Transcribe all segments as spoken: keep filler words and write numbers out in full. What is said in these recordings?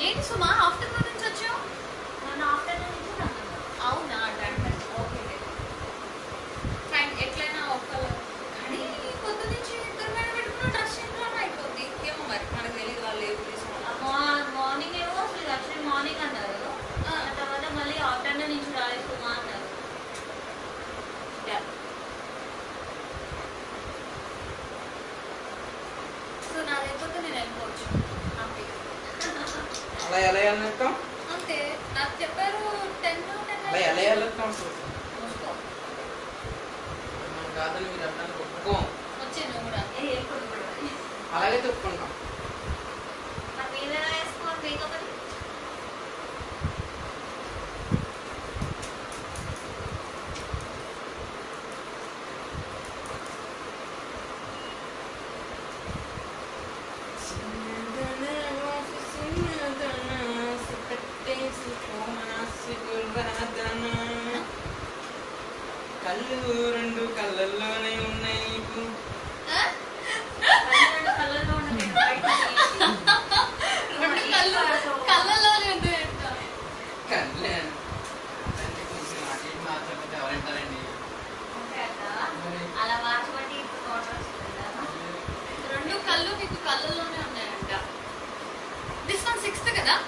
ఏంటి సుమా ఆఫ్టర్నూన్ నుంచి వచ్చావు? ఆఫ్టర్నూన్ నుంచి అవునా? Okay fine. ఎట్లయినా ఒక్కరు కానీ పొద్దు నుంచి ఇద్దరు మీద పెట్టుకున్న డ్రెస్ ఇంట్లోనే అయిపోద్ది. ఏమో మరి మనకు తెలియదు వాళ్ళు ఏం తీసుకున్నారు. మార్నింగ్ ఏమో అసలు యాక్చువల్లీ మార్నింగ్ అన్నారు, ఆ తర్వాత మళ్ళీ ఆఫ్టర్నూన్ నుంచి రాలేదు సుమా అన్నారు. సో నాది అయిపోతే నేను వెళ్ళిపోవచ్చు. అలా ఎలా వెళ్ళొస్తాం? అంతే నాకు చెప్పారు టెన్ అలా ఎలా వెళ్ళొస్తాం? మనం కాదని మీరు అర్థానికి ఒప్పుకోం. వచ్చే నువ్వు కూడా అలాగే చెప్పుకుంటాం. మరి మీరు ఎలా వేసుకోవాలి మేకప్ అని? కళ్ళు రెండు కళ్ళల్లోనే ఉన్నాయి నీకు. కళ్ళల్లో ఉన్న కళ్ళలోనే ఉంటాయంట. కళ్ళే కొంచెం అటు ఇటు మాట్లాడితే ఎవరంటారండి? అలా మార్చబట్టి ఇప్పుడు ఫోటో రెండు కళ్ళు నీకు కళ్ళల్లోనే ఉన్నాయంట. దిస్ వన్ సిక్స్త్ కదా?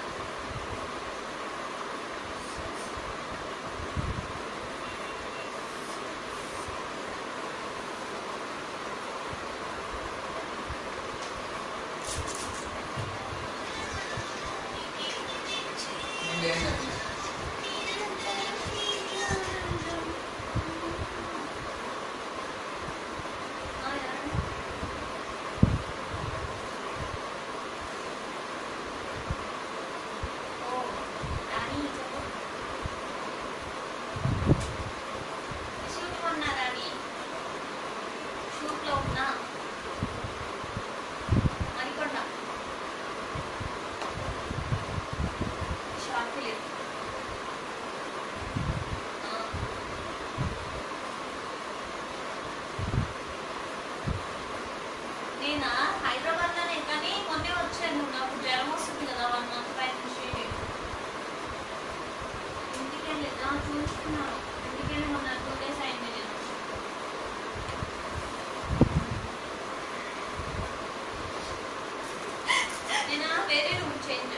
నేనా హైదరాబాద్ లోనే, కానీ మొన్నే వచ్చాను. నాకు జ్వరం వస్తుంది కదా వన్ మంత్ పై నుంచి. ఇంటికి వెళ్ళి చూసుకున్నాను. ఇంటికి వెళ్ళి మొన్న టూ డేస్ అయింది నేను. నేను వేరే రూమ్ చేంజ్.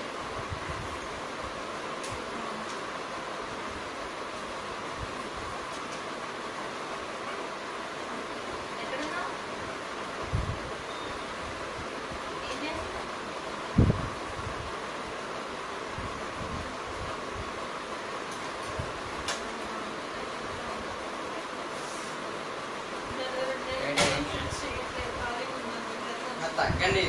తగ్గండి.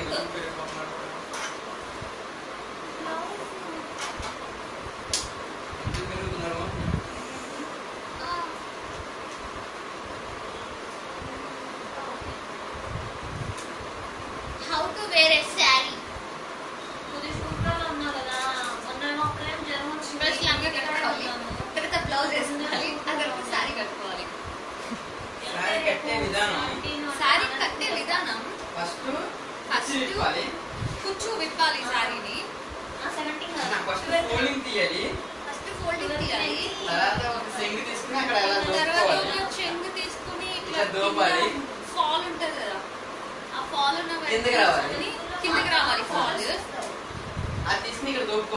How to wear a sari. కొద్ది సూట్లలో ఉన్నా కదా, మొన్న ఒక్కరేం జ్వరం ఫస్ట్ లంగా కట్టుకోవాలి, తర్వాత బ్లౌజ్ వేసుకోవాలి, ఆ తర్వాత శారీ కట్టుకోవాలి. శారీ కట్టే విధానం శారీ కట్టే విధానం ఫస్ట్ ఫస్ట్ విప్పాలి. కుచ్చు విప్పాలి శారీని. సెవెంటీన్ ఫస్ట్ ఫోల్డింగ్ తీయాలి. ఫస్ట్ ఫోల్డింగ్ తీయాలి. తర్వాత ఒక చెంగు తీసుకుని అక్కడ ఎలా తర్వాత దోపుకోవాలి. ఒక చెంగు తీసుకుని ఇట్లా దోపాలి. ఫాల్ ఉంటది కదా, ఆ ఫాల్ ఉన్న కిందకి రావాలి. కిందకి రావాలి ఫాల్. అది తీసుకుని ఇక్కడ దోపు